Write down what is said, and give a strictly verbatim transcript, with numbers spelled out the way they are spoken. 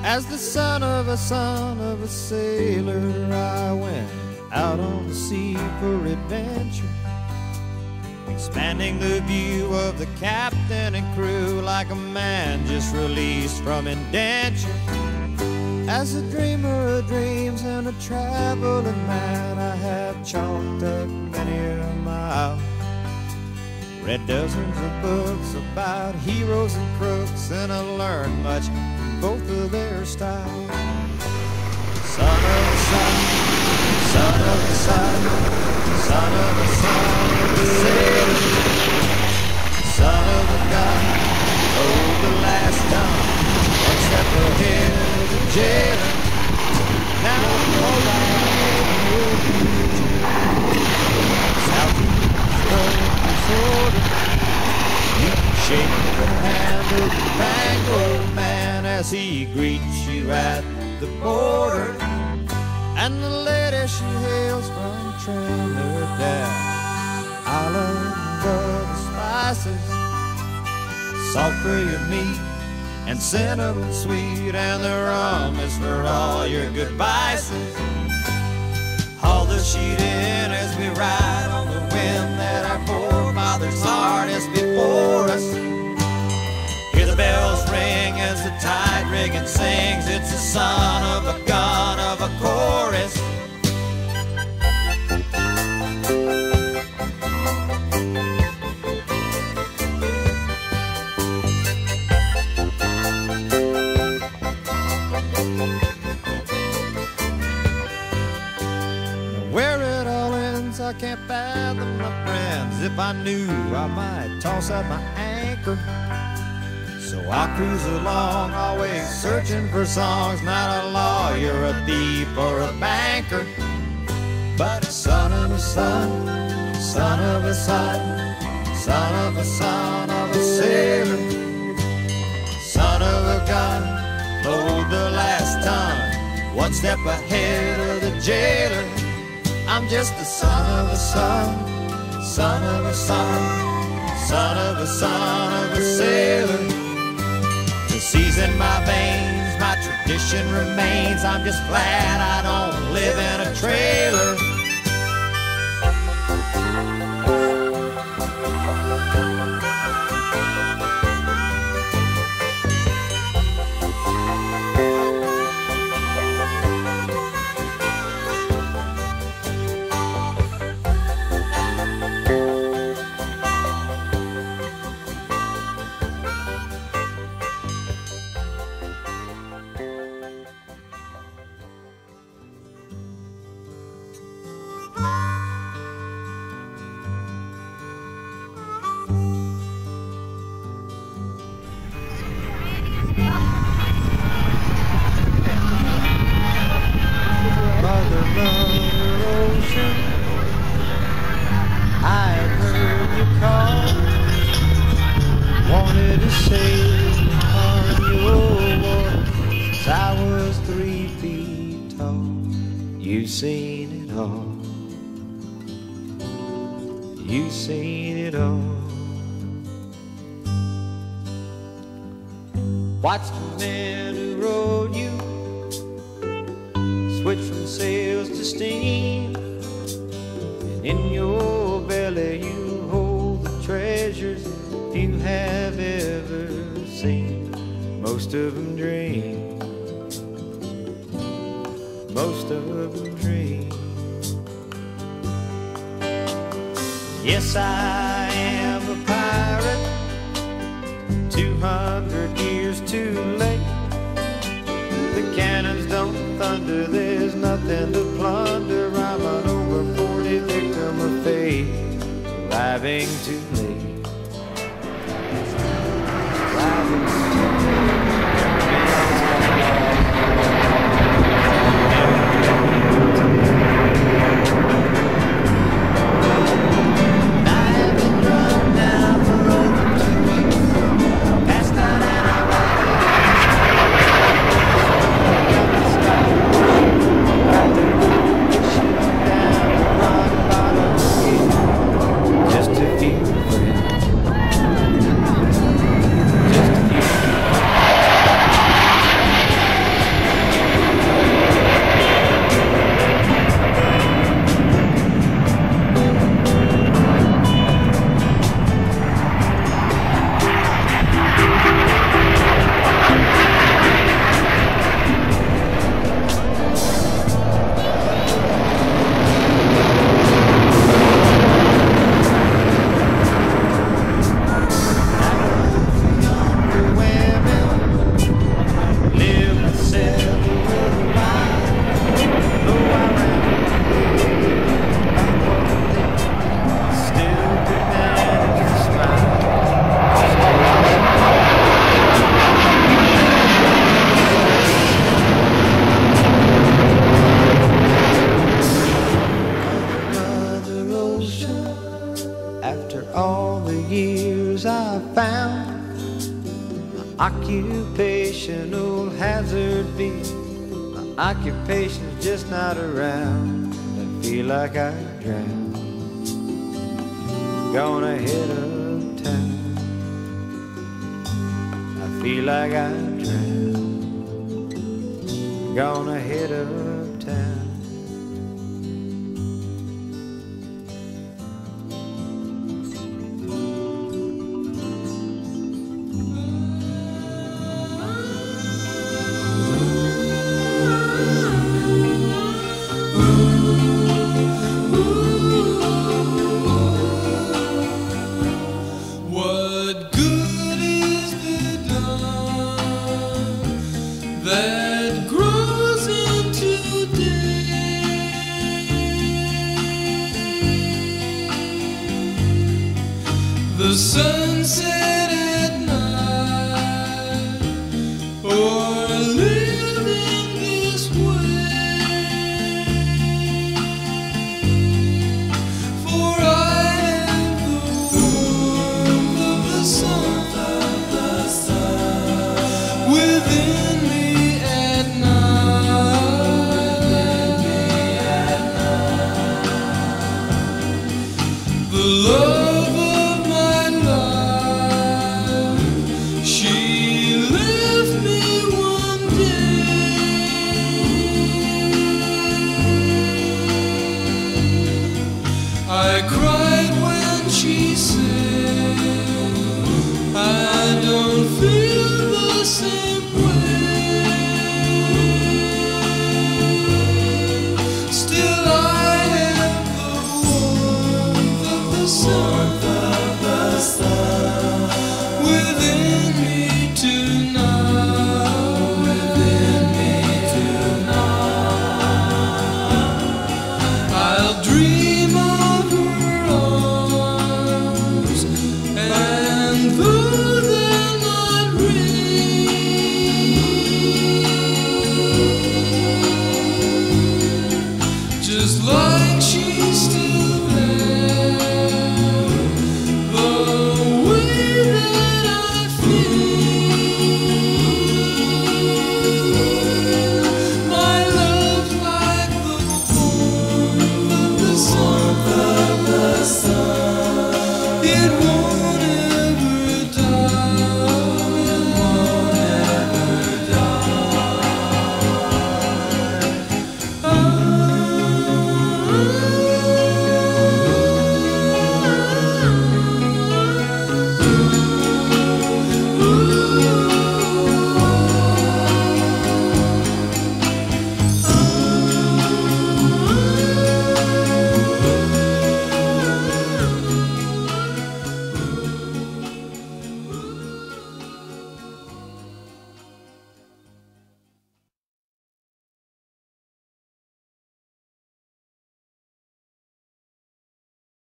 As the son of a son of a sailor, I went out on the sea for adventure, expanding the view of the captain and crew like a man just released from indenture. As a dreamer of dreams and a traveling man, I have chalked up many a mile, read dozens of books about heroes and crooks, and I learned much from both of their styles. Son of a son, son of a son, son of a son of a sailor, son of a gun, oh the last time, one step ahead of the jailer. Now I'm alright, Southeast you can shake the hand of the bank man as he greets you at the border, and the lady she hails from Trinidad, island of the spices, salt for your meat and cinnamon sweet, and the rum is for all your good vices. Haul the sheet in as we ride on the wind that our forefathers harnessed before us. Hear the bells ring as the tide rigging sings. It's the son of a gun of a chorus. Where it all ends, I can't fathom, my friends. If I knew, I might toss out my anchor. So I cruise along, always searching for songs. Not a lawyer, a thief, or a banker, but son of a son, son of a son, son of a son of a sailor, son of a gun, load the last ton, one step ahead of the jailer. I'm just the son of a son, son of a son, son of a son of a sailor. The sea's in my veins, my tradition remains. I'm just glad I don't live in a trailer. You've seen it all. You've seen it all. Watched the men who rode you switch from sails to steam, and in your belly you hold the treasures you have ever seen. Most of them dream. Most of them dream. Yes, I am a pirate, two hundred years too late. The cannons don't thunder, there's nothing to plunder. I'm an over forty victim of fate, arriving too late. Arriving too late. Just a few I found my occupational hazard be. My occupation's just not around. I feel like I drown. Gonna hit uptown. I feel like I drown. Gonna hit uptown.